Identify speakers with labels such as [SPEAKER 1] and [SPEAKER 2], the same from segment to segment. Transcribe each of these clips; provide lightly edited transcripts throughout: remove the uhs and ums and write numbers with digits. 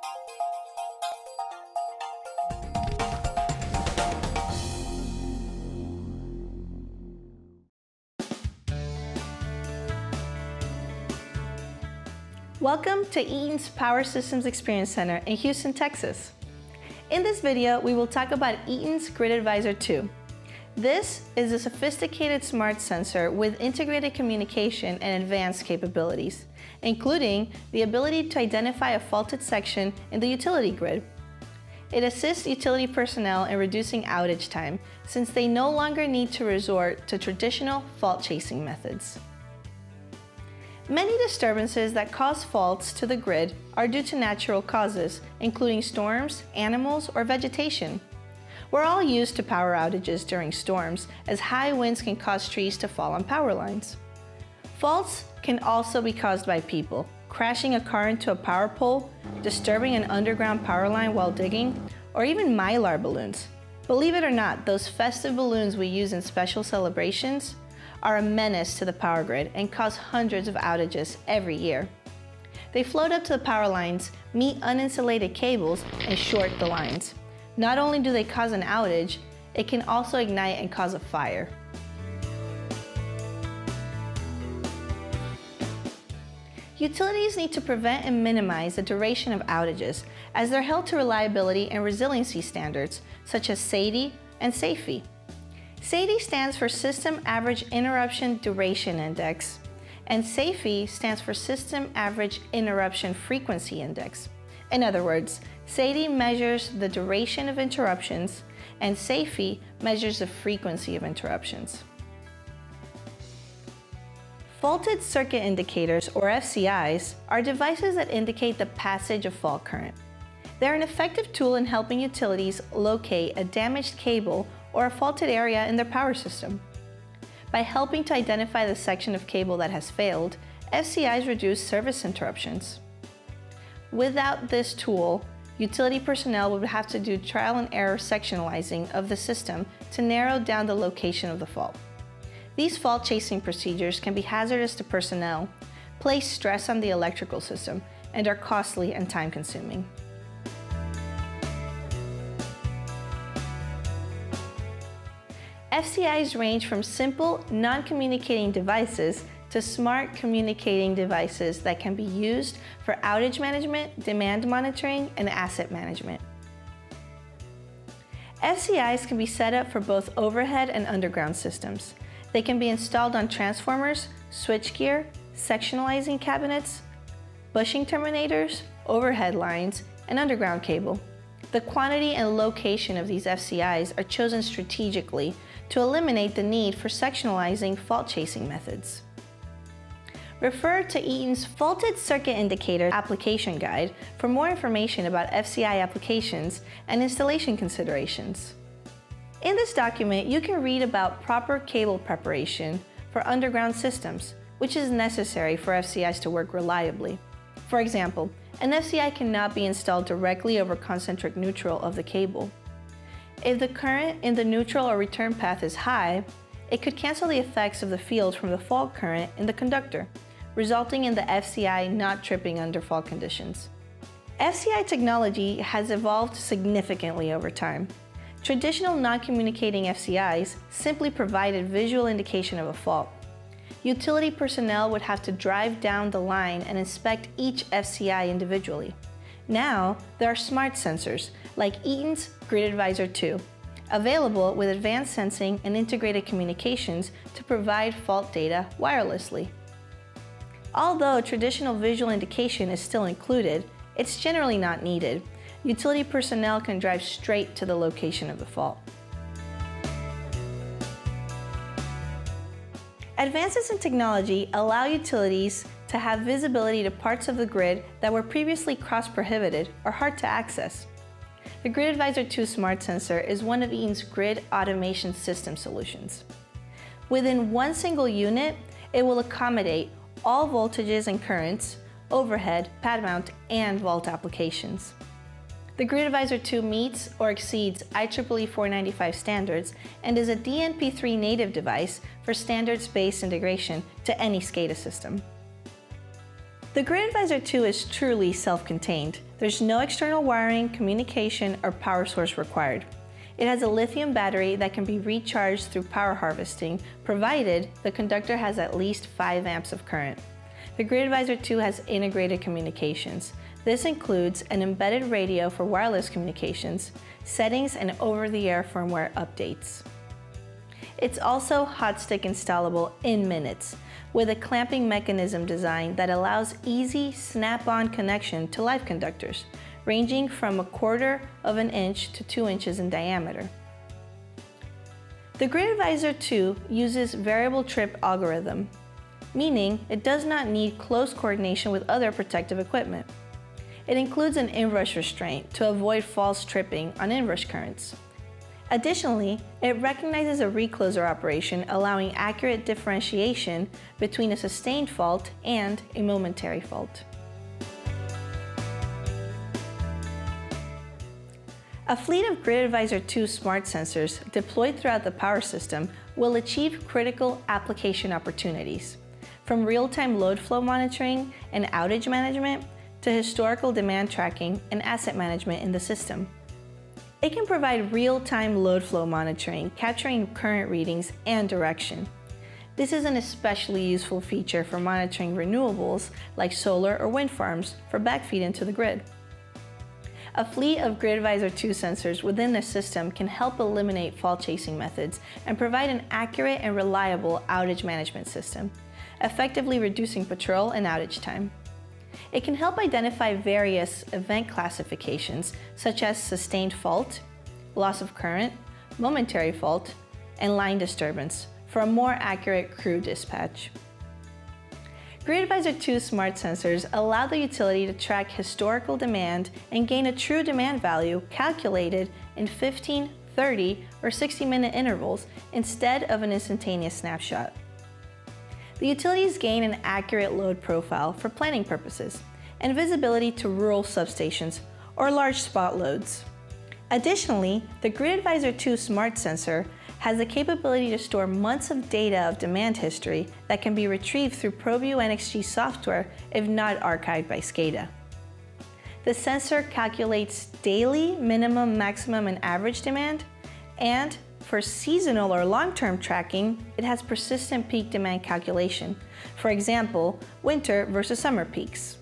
[SPEAKER 1] Welcome to Eaton's Power Systems Experience Center in Houston, Texas. In this video, we will talk about Eaton's GridAdvisor II. This is a sophisticated smart sensor with integrated communication and advanced capabilities, including the ability to identify a faulted section in the utility grid. It assists utility personnel in reducing outage time since they no longer need to resort to traditional fault chasing methods. Many disturbances that cause faults to the grid are due to natural causes, including storms, animals, or vegetation. We're all used to power outages during storms, as high winds can cause trees to fall on power lines. Faults can also be caused by people, crashing a car into a power pole, disturbing an underground power line while digging, or even mylar balloons. Believe it or not, those festive balloons we use in special celebrations are a menace to the power grid and cause hundreds of outages every year. They float up to the power lines, meet uninsulated cables, and short the lines. Not only do they cause an outage, it can also ignite and cause a fire. Utilities need to prevent and minimize the duration of outages as they're held to reliability and resiliency standards such as SAIDI and SAIFI. SAIDI stands for System Average Interruption Duration Index, and SAIFI stands for System Average Interruption Frequency Index. In other words, SAIDI measures the duration of interruptions, and SAIFI measures the frequency of interruptions. Faulted circuit indicators, or FCIs, are devices that indicate the passage of fault current. They're an effective tool in helping utilities locate a damaged cable or a faulted area in their power system. By helping to identify the section of cable that has failed, FCIs reduce service interruptions. Without this tool, utility personnel would have to do trial and error sectionalizing of the system to narrow down the location of the fault. These fault chasing procedures can be hazardous to personnel, place stress on the electrical system, and are costly and time-consuming. FCIs range from simple, non-communicating devices to smart communicating devices that can be used for outage management, demand monitoring, and asset management. FCIs can be set up for both overhead and underground systems. They can be installed on transformers, switchgear, sectionalizing cabinets, bushing terminators, overhead lines, and underground cable. The quantity and location of these FCIs are chosen strategically to eliminate the need for sectionalizing fault chasing methods. Refer to Eaton's Faulted Circuit Indicator Application Guide for more information about FCI applications and installation considerations. In this document, you can read about proper cable preparation for underground systems, which is necessary for FCIs to work reliably. For example, an FCI cannot be installed directly over concentric neutral of the cable. If the current in the neutral or return path is high, it could cancel the effects of the field from the fault current in the conductor, resulting in the FCI not tripping under fault conditions. FCI technology has evolved significantly over time. Traditional non-communicating FCIs simply provided visual indication of a fault. Utility personnel would have to drive down the line and inspect each FCI individually. Now, there are smart sensors, like Eaton's GridAdvisor II, available with advanced sensing and integrated communications to provide fault data wirelessly. Although traditional visual indication is still included, it's generally not needed. Utility personnel can drive straight to the location of the fault. Advances in technology allow utilities to have visibility to parts of the grid that were previously cross-prohibited or hard to access. The GridAdvisor II Smart Sensor is one of Eaton's grid automation system solutions. Within one single unit, it will accommodate all voltages and currents, overhead, pad mount, and vault applications. The GridAdvisor II meets or exceeds IEEE 495 standards and is a DNP3 native device for standards-based integration to any SCADA system. The GridAdvisor II is truly self-contained. There's no external wiring, communication, or power source required. It has a lithium battery that can be recharged through power harvesting, provided the conductor has at least 5 amps of current. The GridAdvisor II has integrated communications. This includes an embedded radio for wireless communications, settings, and over-the-air firmware updates. It's also hot stick installable in minutes, with a clamping mechanism design that allows easy snap-on connection to live conductors, ranging from 1/4 of an inch to 2 inches in diameter. The GridAdvisor II uses variable trip algorithm, meaning it does not need close coordination with other protective equipment. It includes an inrush restraint to avoid false tripping on inrush currents. Additionally, it recognizes a recloser operation, allowing accurate differentiation between a sustained fault and a momentary fault. A fleet of GridAdvisor II smart sensors deployed throughout the power system will achieve critical application opportunities, from real-time load flow monitoring and outage management to historical demand tracking and asset management in the system. It can provide real-time load flow monitoring, capturing current readings and direction. This is an especially useful feature for monitoring renewables like solar or wind farms for backfeed into the grid. A fleet of GridAdvisor II sensors within the system can help eliminate fault chasing methods and provide an accurate and reliable outage management system, effectively reducing patrol and outage time. It can help identify various event classifications such as sustained fault, loss of current, momentary fault, and line disturbance for a more accurate crew dispatch. GridAdvisor II smart sensors allow the utility to track historical demand and gain a true demand value calculated in 15, 30, or 60-minute intervals instead of an instantaneous snapshot. The utilities gain an accurate load profile for planning purposes and visibility to rural substations or large spot loads. Additionally, the GridAdvisor II smart sensor has the capability to store months of data of demand history that can be retrieved through ProView NXG software if not archived by SCADA. The sensor calculates daily, minimum, maximum, and average demand, and for seasonal or long-term tracking, it has persistent peak demand calculation. For example, winter versus summer peaks.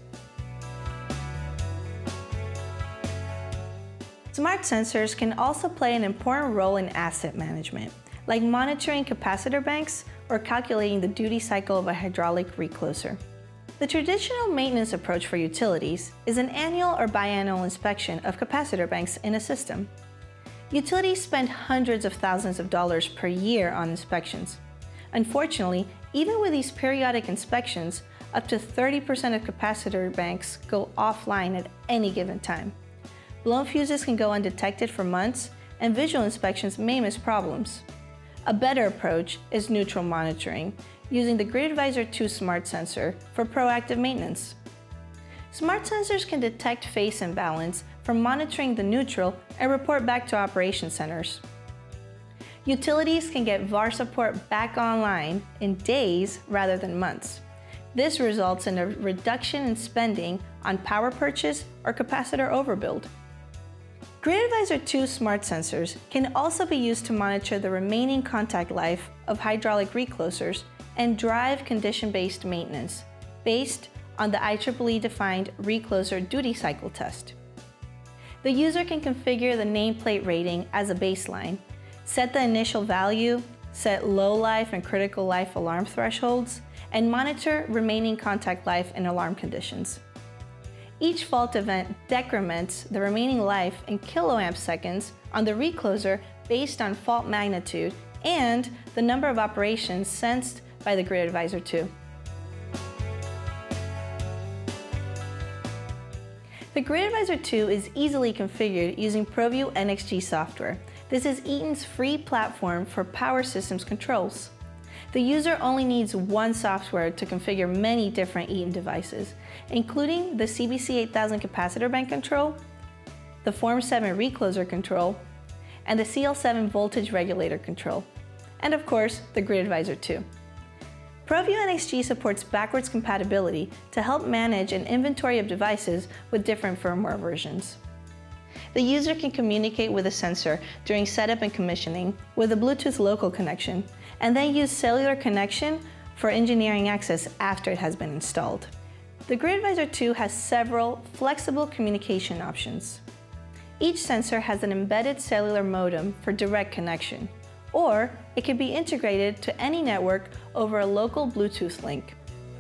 [SPEAKER 1] Smart sensors can also play an important role in asset management, like monitoring capacitor banks or calculating the duty cycle of a hydraulic recloser. The traditional maintenance approach for utilities is an annual or biannual inspection of capacitor banks in a system. Utilities spend hundreds of thousands of dollars per year on inspections. Unfortunately, even with these periodic inspections, up to 30% of capacitor banks go offline at any given time. Blown fuses can go undetected for months, and visual inspections may miss problems. A better approach is neutral monitoring, using the GridAdvisor II smart sensor for proactive maintenance. Smart sensors can detect phase imbalance from monitoring the neutral and report back to operation centers. Utilities can get VAR support back online in days rather than months. This results in a reduction in spending on power purchase or capacitor overbuild. GridAdvisor II smart sensors can also be used to monitor the remaining contact life of hydraulic reclosers and drive condition-based maintenance based on the IEEE-defined recloser duty cycle test. The user can configure the nameplate rating as a baseline, set the initial value, set low life and critical life alarm thresholds, and monitor remaining contact life and alarm conditions. Each fault event decrements the remaining life in kiloamp seconds on the recloser based on fault magnitude and the number of operations sensed by the GridAdvisor II. The GridAdvisor II is easily configured using ProView NXG software. This is Eaton's free platform for power systems controls. The user only needs one software to configure many different Eaton devices, including the CBC 8000 capacitor bank control, the Form 7 recloser control, and the CL7 voltage regulator control, and of course, the GridAdvisor II. ProView NXG supports backwards compatibility to help manage an inventory of devices with different firmware versions. The user can communicate with a sensor during setup and commissioning with a Bluetooth local connection, and then use cellular connection for engineering access after it has been installed. The GridAdvisor II has several flexible communication options. Each sensor has an embedded cellular modem for direct connection, or it can be integrated to any network over a local Bluetooth link.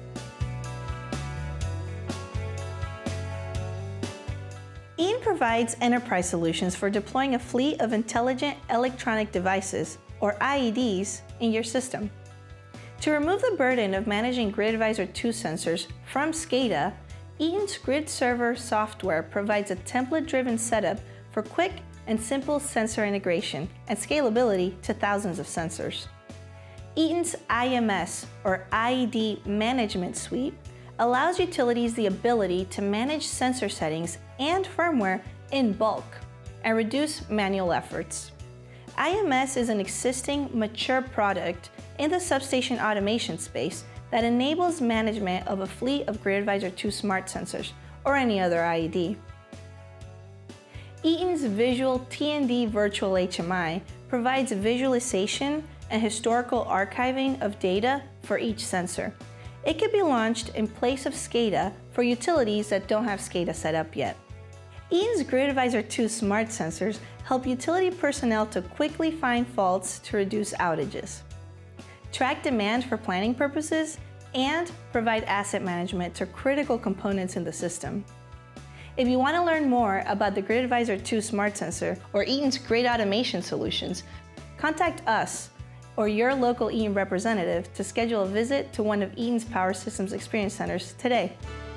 [SPEAKER 1] Eaton provides enterprise solutions for deploying a fleet of intelligent electronic devices, or IEDs, in your system. To remove the burden of managing GridAdvisor II sensors from SCADA, Eaton's Grid Server software provides a template-driven setup for quick and simple sensor integration and scalability to thousands of sensors. Eaton's IMS, or IED Management Suite, allows utilities the ability to manage sensor settings and firmware in bulk and reduce manual efforts. IMS is an existing, mature product in the substation automation space that enables management of a fleet of GridAdvisor II smart sensors or any other IED. Eaton's Visual T&D Virtual HMI provides visualization and historical archiving of data for each sensor. It can be launched in place of SCADA for utilities that don't have SCADA set up yet. Eaton's GridAdvisor II smart sensors help utility personnel to quickly find faults to reduce outages, track demand for planning purposes, and provide asset management to critical components in the system. If you want to learn more about the GridAdvisor II smart sensor or Eaton's Grid Automation solutions, contact us or your local Eaton representative to schedule a visit to one of Eaton's Power Systems Experience Centers today.